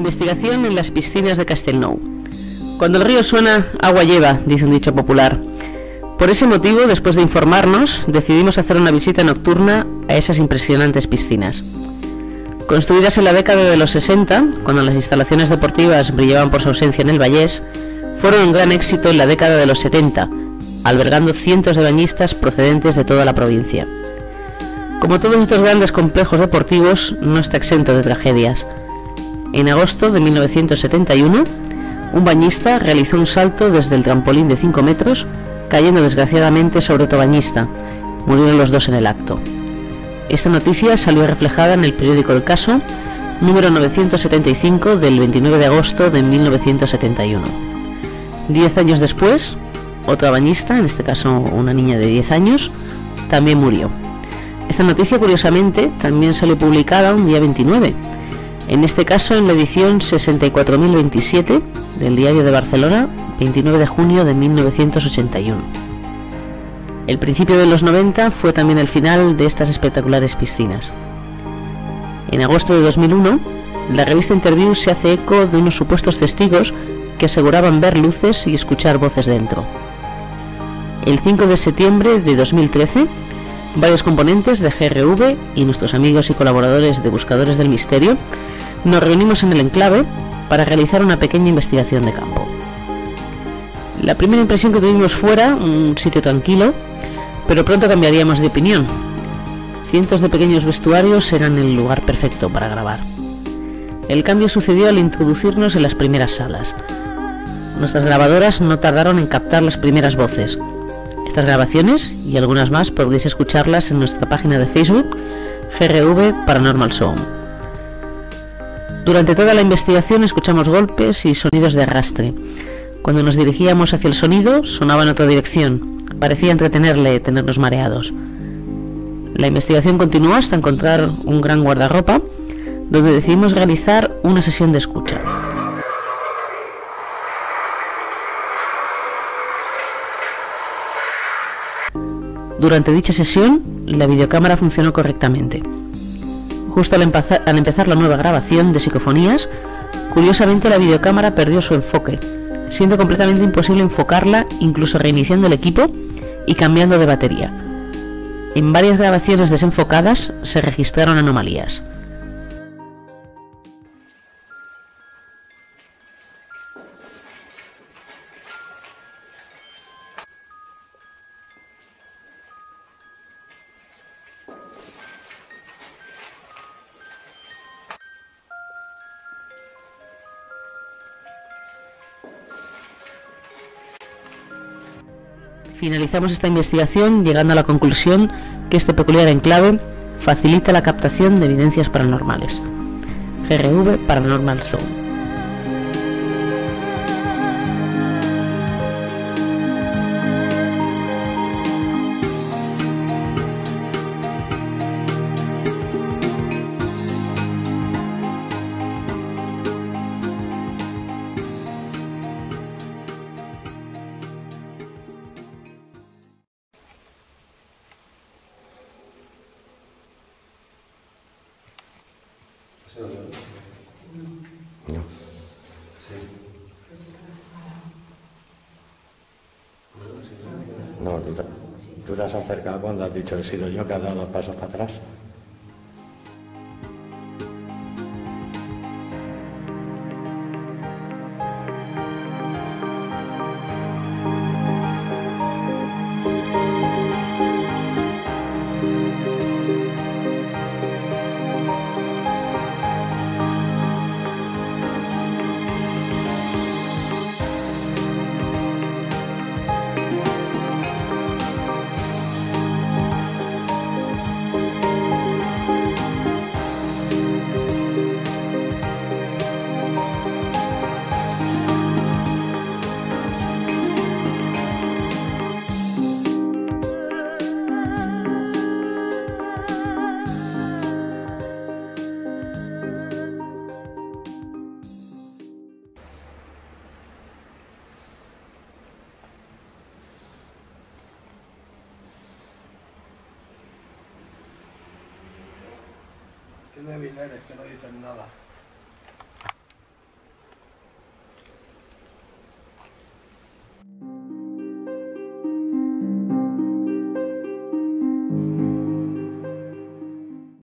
Investigación en las piscinas de Castelnou. Cuando el río suena, agua lleva, dice un dicho popular. Por ese motivo, después de informarnos, decidimos hacer una visita nocturna a esas impresionantes piscinas. Construidas en la década de los 60, cuando las instalaciones deportivas brillaban por su ausencia en el Vallés, fueron un gran éxito en la década de los 70, albergando cientos de bañistas procedentes de toda la provincia. Como todos estos grandes complejos deportivos, no está exento de tragedias. En agosto de 1971, un bañista realizó un salto desde el trampolín de 5 metros, cayendo desgraciadamente sobre otro bañista. Murieron los dos en el acto. Esta noticia salió reflejada en el periódico El Caso, número 975 del 29 de agosto de 1971. 10 años después, otra bañista, en este caso una niña de 10 años, también murió. Esta noticia, curiosamente, también salió publicada un día 29, en este caso en la edición 64.027 del Diario de Barcelona, 29 de junio de 1981. El principio de los 90 fue también el final de estas espectaculares piscinas. En agosto de 2001, la revista Interview se hace eco de unos supuestos testigos que aseguraban ver luces y escuchar voces dentro. El 5 de septiembre de 2013, varios componentes de GRV y nuestros amigos y colaboradores de Buscadores del Misterio nos reunimos en el enclave para realizar una pequeña investigación de campo. La primera impresión que tuvimos fuera, un sitio tranquilo, pero pronto cambiaríamos de opinión. Cientos de pequeños vestuarios eran el lugar perfecto para grabar. El cambio sucedió al introducirnos en las primeras salas. Nuestras grabadoras no tardaron en captar las primeras voces. Estas grabaciones y algunas más podréis escucharlas en nuestra página de Facebook, GRV Paranormal Zone. Durante toda la investigación escuchamos golpes y sonidos de arrastre. Cuando nos dirigíamos hacia el sonido, sonaba en otra dirección. Parecía entretenerle tenernos mareados. La investigación continuó hasta encontrar un gran guardarropa, donde decidimos realizar una sesión de escucha. Durante dicha sesión, la videocámara funcionó correctamente. Justo al empezar la nueva grabación de psicofonías, curiosamente la videocámara perdió su enfoque, siendo completamente imposible enfocarla, incluso reiniciando el equipo y cambiando de batería. En varias grabaciones desenfocadas se registraron anomalías. Finalizamos esta investigación llegando a la conclusión que este peculiar enclave facilita la captación de evidencias paranormales. GRV Paranormal Zone. No, tú te has acercado cuando has dicho que he sido yo que has dado 2 pasos para atrás. Qué débil eres, que no dices nada.